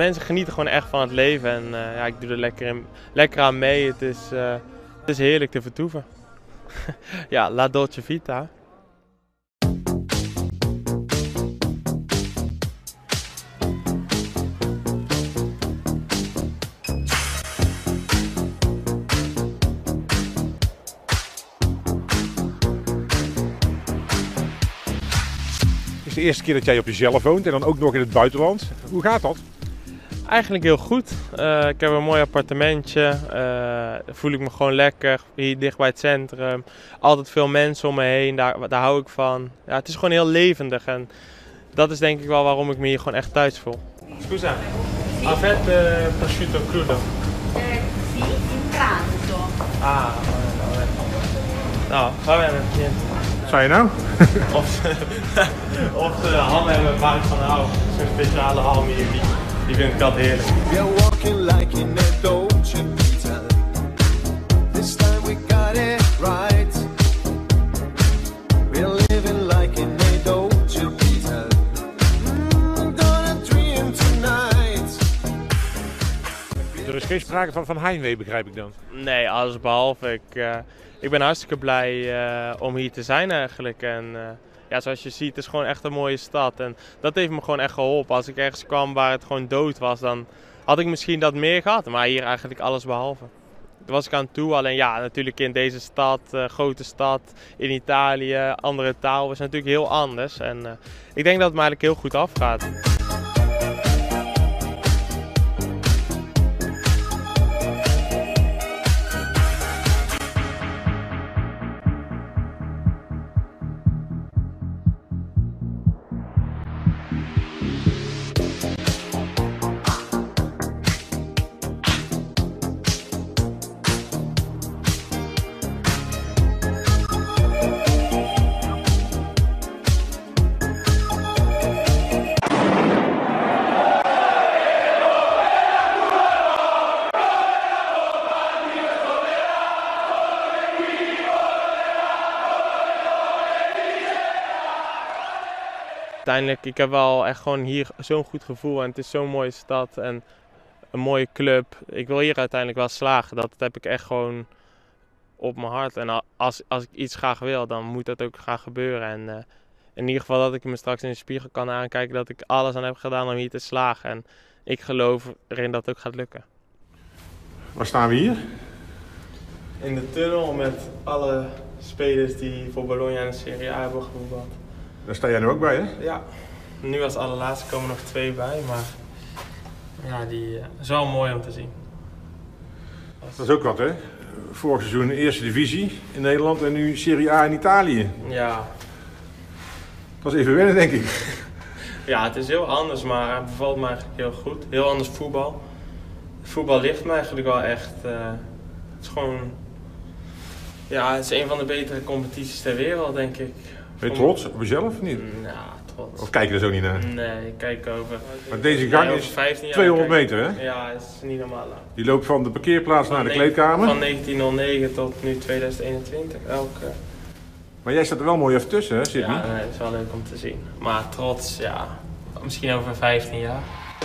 mensen genieten gewoon echt van het leven en ja, ik doe er lekker aan mee. Het is heerlijk te vertoeven. Ja, la dolce vita. Het is de eerste keer dat jij op jezelf woont en dan ook nog in het buitenland. Hoe gaat dat? Eigenlijk heel goed. Ik heb een mooi appartementje. Voel ik me gewoon lekker. Hier dicht bij het centrum. Altijd veel mensen om me heen. Daar hou ik van. Ja, het is gewoon heel levendig. En dat is denk ik wel waarom ik me hier gewoon echt thuis voel. Scusa, avete prosciutto crudo? Sì, in pranzo. Ah, vabbè. Nou, va bene, niente. Wat zei je nou? Of de ham hebben waar ik van hou. Zo'n speciale ham hier, die vind ik altijd heerlijk. We are walking like in a Dolce Vita. This time we got it right. We're living like in a Dolce Vita. Gonna dream tonight. Er is geen sprake van heimwee, begrijp ik dan. Nee, alles behalve. Ik ben hartstikke blij om hier te zijn eigenlijk. En ja, zoals je ziet, het is gewoon echt een mooie stad. En dat heeft me gewoon echt geholpen. Als ik ergens kwam waar het gewoon dood was, dan had ik misschien dat meer gehad. Maar hier eigenlijk alles behalve. Daar was ik aan toe. Alleen ja, natuurlijk in deze stad, grote stad, in Italië, andere taal, is natuurlijk heel anders. En ik denk dat het me eigenlijk heel goed afgaat. Uiteindelijk, ik heb wel echt gewoon hier zo'n goed gevoel en het is zo'n mooie stad en een mooie club. Ik wil hier uiteindelijk wel slagen, dat heb ik echt gewoon op mijn hart. En als ik iets graag wil, dan moet dat ook graag gebeuren. En in ieder geval dat ik me straks in de spiegel kan aankijken dat ik alles aan heb gedaan om hier te slagen. En ik geloof erin dat het ook gaat lukken. Waar staan we hier? In de tunnel met alle spelers die voor Bologna en de Serie A hebben gevoetbald. Daar sta jij nu ook bij, hè? Ja, nu als allerlaatste komen nog 2 bij, maar ja, die is wel mooi om te zien. Dat is ook wat, hè? Vorig seizoen eerste divisie in Nederland en nu Serie A in Italië. Ja. Dat is even wennen, denk ik. Ja, het is heel anders, maar het bevalt me eigenlijk heel goed. Heel anders voetbal. Voetbal ligt me eigenlijk wel echt. Het is gewoon, ja, het is een van de betere competities ter wereld, denk ik. Ben je trots op jezelf of niet? Ja, trots. Of kijk je er zo niet naar? Nee, ik kijk over. Maar deze gang is 15 jaar 200 meter, hè? Ja, het is niet normaal lang. Die loopt van de parkeerplaats naar de kleedkamer. Van 1909 tot nu 2021. Maar jij staat er wel mooi even tussen, hè, Sidney? Ja, nee, het is wel leuk om te zien. Maar trots, ja, misschien over 15 jaar.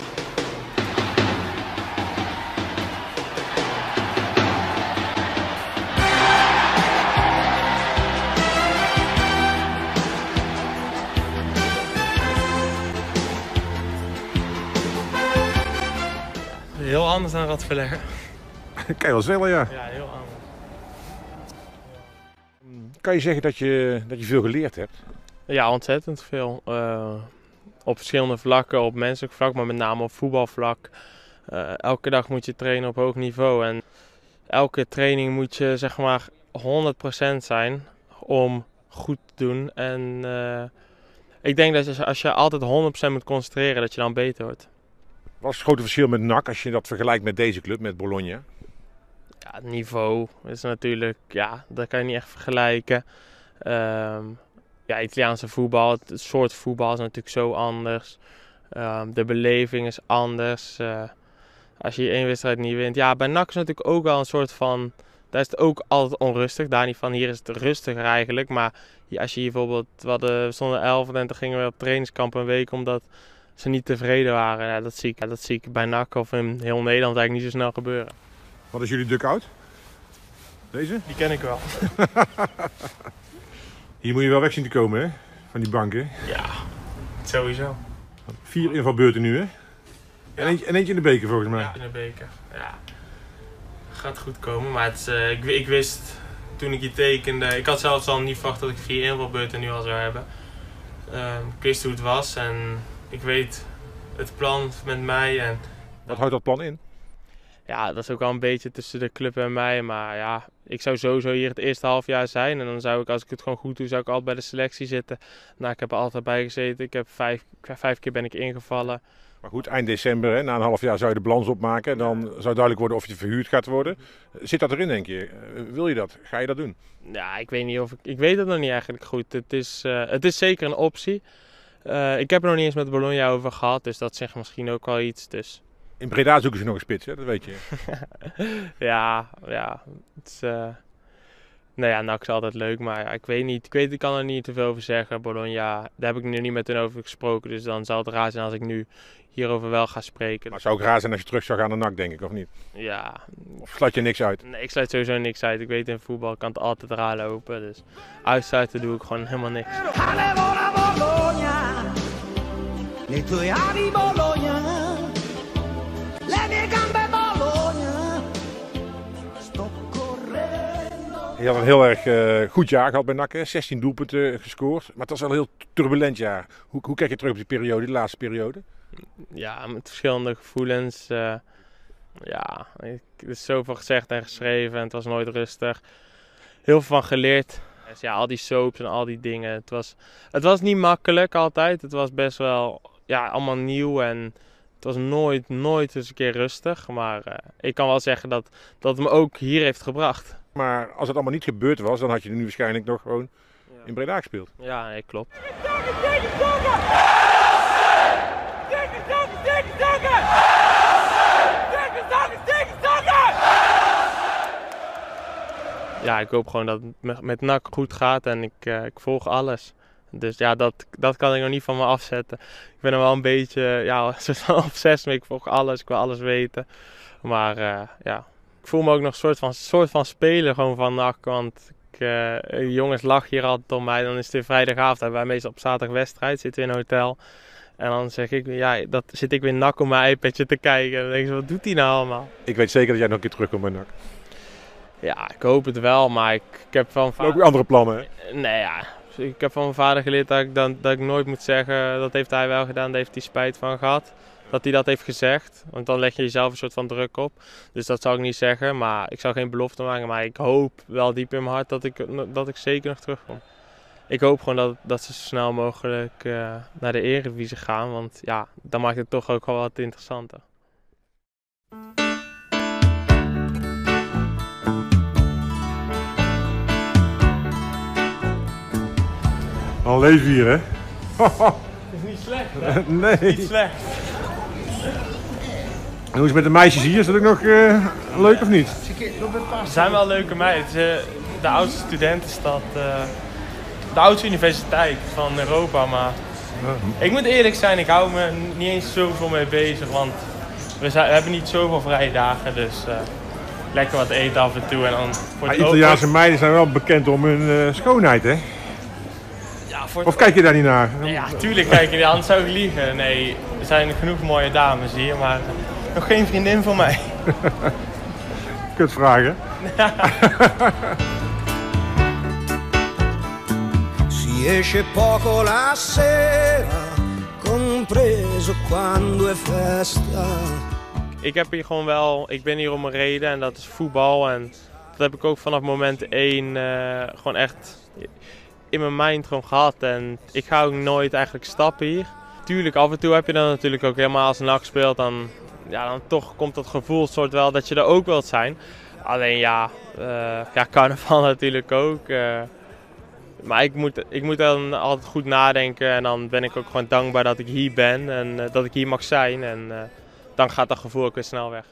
Heel anders dan Radverleggen. Kan je wel zwellen, ja. Ja, heel anders. Kan je zeggen dat je veel geleerd hebt? Ja, ontzettend veel. Op verschillende vlakken, op menselijk vlak, maar met name op voetbalvlak. Elke dag moet je trainen op hoog niveau en elke training moet je zeg maar 100% zijn om goed te doen. En ik denk dat als je altijd 100% moet concentreren, dat je dan beter wordt. Wat is het grote verschil met NAC als je dat vergelijkt met deze club, met Bologna? Ja, het niveau is natuurlijk, ja, dat kan je niet echt vergelijken. Ja, Italiaanse voetbal, het soort voetbal is natuurlijk zo anders. De beleving is anders. Als je 1 wedstrijd niet wint. Ja, bij NAC is natuurlijk ook wel een soort van, daar is het ook altijd onrustig. Daar niet van, hier is het rustiger eigenlijk. Maar als je hier bijvoorbeeld, we stonden 11 en toen gingen we op trainingskamp een week omdat ze niet tevreden waren. Ja, dat zie ik bij NAC of in heel Nederland eigenlijk niet zo snel gebeuren. Wat is jullie dugout? Deze? Die ken ik wel. Hier moet je wel weg zien te komen, hè? Van die banken. Ja, sowieso. 4 invalbeurten nu, hè? En eentje in de beker volgens mij. Ja, in de beker. Ja. Gaat goed komen, maar ik wist toen ik hier tekende, ik had zelfs al niet verwacht dat ik 4 invalbeurten nu al zou hebben. Ik wist hoe het was en ik weet het plan met mij. En Wat houdt dat plan in? ja, dat is ook wel een beetje tussen de club en mij, maar ja, ik zou sowieso hier het eerste halfjaar zijn en dan zou ik, als ik het gewoon goed doe, zou ik altijd bij de selectie zitten. Nou, ik heb er altijd bij gezeten, ik heb 5 keer ben ik ingevallen. Maar goed, eind december, hè, na een half jaar zou je de balans opmaken. Dan zou duidelijk worden of je verhuurd gaat worden. Zit dat erin, denk je? Wil je dat? Ga je dat doen? Ja, ik weet niet of ik weet het nog niet eigenlijk goed. Het is zeker een optie. Ik heb er nog niet eens met Bologna over gehad, dus dat zegt misschien ook wel iets. Dus. In Breda zoeken ze nog een spits, hè? Dat weet je. ja. Het is, nou ja, NAC is altijd leuk, maar ja, ik weet niet. Ik kan er niet te veel over zeggen. Bologna, daar heb ik nu niet met hen over gesproken, dus dan zal het raar zijn als ik nu hierover wel ga spreken. Maar het zou ook raar zijn als je terug zou gaan naar NAC, denk ik, of niet? Ja. Of sluit je niks uit? Nee, ik sluit sowieso niks uit. Ik weet in voetbal kan het altijd raar lopen, dus uitsluiten doe ik gewoon helemaal niks. Le tue ali Bologna, le mie gambe Bologna, sto correndo. Je had een heel erg goed jaar gehad bij NAC, hè? 16 doelpunten gescoord. Maar het was wel een heel turbulent jaar. Hoe kijk je terug op die periode, die laatste periode? Ja, met verschillende gevoelens. Ja, er is zoveel gezegd en geschreven en het was nooit rustig. Heel veel van geleerd. Dus ja, al die soaps en al die dingen. Het was niet makkelijk altijd. Het was best wel allemaal nieuw en het was nooit eens een keer rustig. Maar ik kan wel zeggen dat het me ook hier heeft gebracht. Maar als het allemaal niet gebeurd was, dan had je nu waarschijnlijk nog gewoon in Breda gespeeld. Ja, nee, klopt. Ja, ik hoop gewoon dat het met NAC goed gaat en ik volg alles. Dus ja, dat kan ik nog niet van me afzetten. Ik ben er wel een beetje een soort van obsessief mee. Ik volg alles, ik wil alles weten. Maar ik voel me ook nog een soort van speler gewoon van NAC. Want jongens lachen hier altijd om mij. Dan is het weer vrijdagavond. Hebben wij meestal op zaterdag wedstrijd. Zitten we in een hotel. En dan zeg ik, zit ik weer NAC op mijn iPadje te kijken. En dan denk ik, wat doet hij nou allemaal? Ik weet zeker dat jij nog een keer terugkomt bij NAC. Ja, ik hoop het wel, maar ik heb van Ook weer andere plannen, hè? Nee, ja. Ik heb van mijn vader geleerd dat ik nooit moet zeggen, dat heeft hij wel gedaan, daar heeft hij spijt van gehad. Dat hij dat heeft gezegd, want dan leg je jezelf een soort van druk op. Dus dat zou ik niet zeggen, maar ik zou geen belofte maken. Maar ik hoop wel diep in mijn hart dat ik zeker nog terugkom. Ik hoop gewoon dat ze zo snel mogelijk naar de Eredivisie gaan, want ja, dan maakt het toch ook wel wat interessanter. Al leven hier, hè? Het is niet slecht, hè? Nee. Niet slecht. En hoe is het met de meisjes hier? Is dat ook nog leuk of niet? Er zijn wel leuke meiden. Het is de oudste studentenstad, de oudste universiteit van Europa. Maar ik moet eerlijk zijn, ik hou me niet eens zoveel mee bezig. Want we hebben niet zoveel vrije dagen. Dus lekker wat eten af en toe. En dan Maar Italiaanse meiden zijn wel bekend om hun schoonheid, hè? Ja, Of kijk je daar niet naar? Ja, tuurlijk kijk je, anders zou ik liegen. Nee, er zijn genoeg mooie dames hier, maar nog geen vriendin voor mij. Kut vragen. Si esce poco la sera, compreso quando è festa. Ik ben hier om een reden en dat is voetbal. En dat heb ik ook vanaf moment 1 gewoon echt in mijn mind gewoon gehad. En ik ga ook nooit eigenlijk stappen hier. Tuurlijk, af en toe heb je dan natuurlijk ook helemaal als NAC speelt, dan toch komt dat gevoel soort wel dat je er ook wilt zijn. Alleen carnaval natuurlijk ook. Maar ik moet dan altijd goed nadenken en dan ben ik ook gewoon dankbaar dat ik hier ben en dat ik hier mag zijn. En dan gaat dat gevoel ook weer snel weg.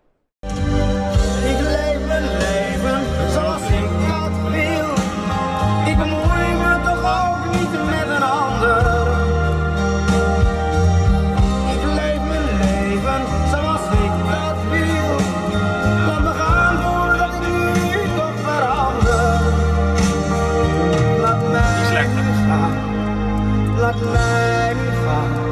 Ik leef mijn leven zoals ik dat wil. Ik bemoei me toch ook niet met een ander. gaan zoals ik dat wil. Laat me gaan voordat ik nu toch verander. Laat mij gaan, laat mij gaan.